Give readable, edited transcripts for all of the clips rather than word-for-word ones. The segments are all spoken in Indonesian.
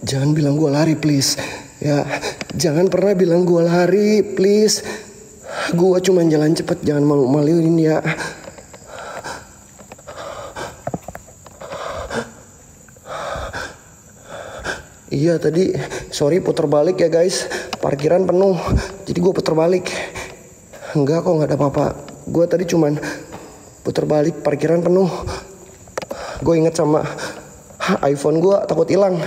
Jangan bilang gue lari please. Ya, jangan pernah bilang gue lari please. Gue cuma jalan cepet, jangan malu-maluin ya. Iya tadi, sorry puter balik ya guys. Parkiran penuh, jadi gue puter balik. Enggak kok, nggak ada apa-apa. Gue tadi cuman puter balik, parkiran penuh. Gue inget sama iPhone gue, takut hilang.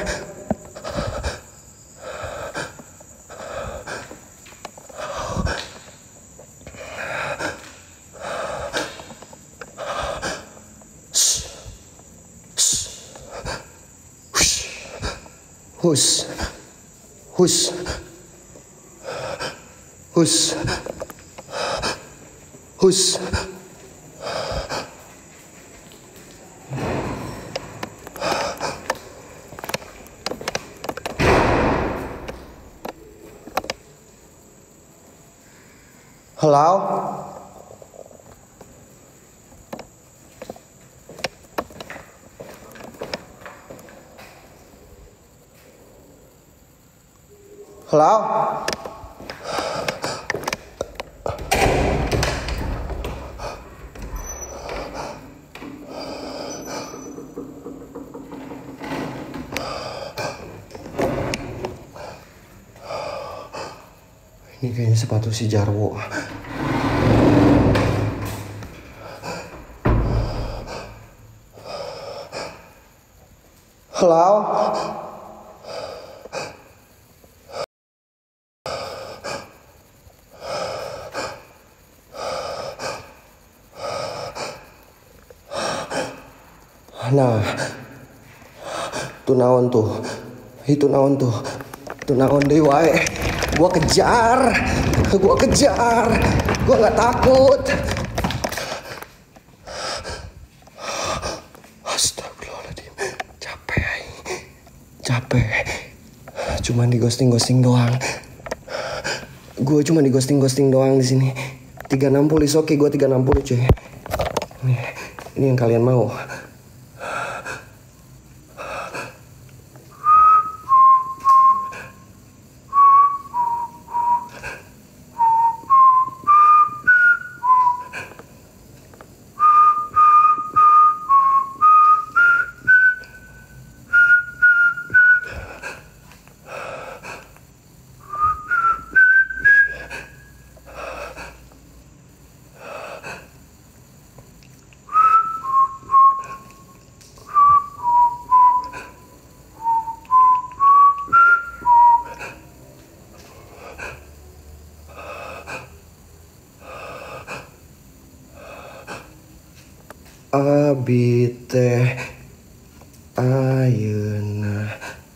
Hus, hus, hus, hus. Halo? Halo? Ini kayaknya sepatu si Jarwo. Halo? Nah, itu naon tuh, itu naon tuh, itu naon deh wae. Gua kejar, gua nggak takut. Astagfirullahaladzim, capek, cuman di ghosting doang. Gue cuma di ghosting doang di sini. 360 is oke, gue 360 cuy. Ini yang kalian mau. Abi teh ayeuna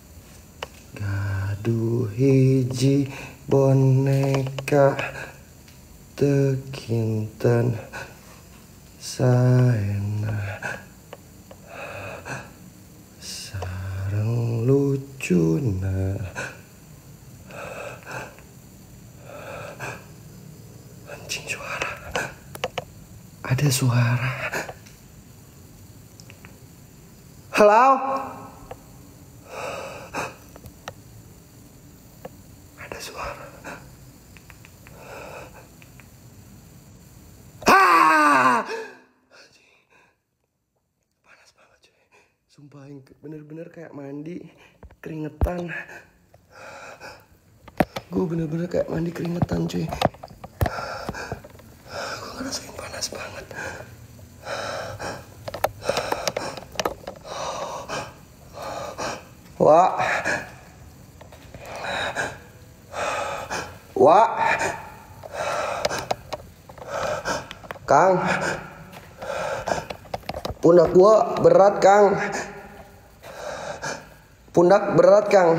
gaduh hiji boneka teu kinten saena sareng lucuna. Anjing, suara, ada suara. Halo? Ada suara. Panas banget cuy. Sumpah bener-bener kayak mandi keringetan. Gue bener-bener kayak mandi keringetan cuy. Gue ngerasain panas banget. Wak, Kang, pundak gua berat Kang, pundak berat Kang.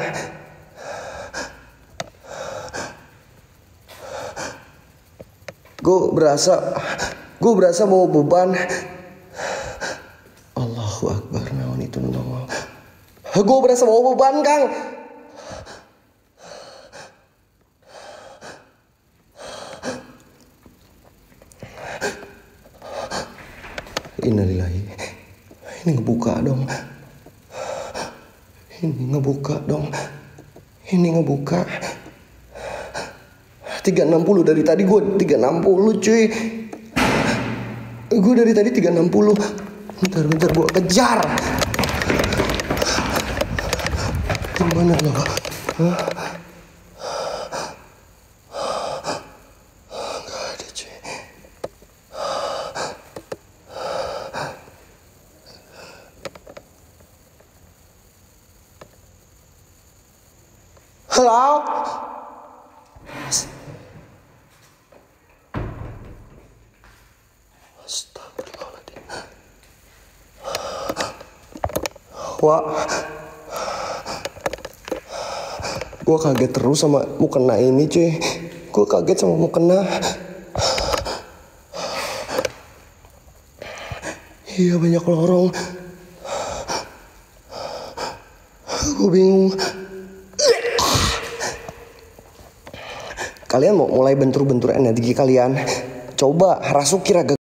Gue berasa bawa beban. Allahu Akbar, naon itu nongol. Gue berasa bawa beban Kang. Innalillahi. Ini ngebuka dong. Ini ngebuka dong. Ini ngebuka. 360 dari tadi gue 360 cuy. Gue dari tadi 360. Bentar gue kejar. Gimana lo? Hah? Gak ada cuy. Halo? Astagfirullahaladzim. Wah, gue kaget terus sama mukena ini cuy. Gue kaget sama mukena. Iya banyak lorong. Gue bingung. Kalian mau mulai bentur-bentur energi kalian? Coba rasuki raga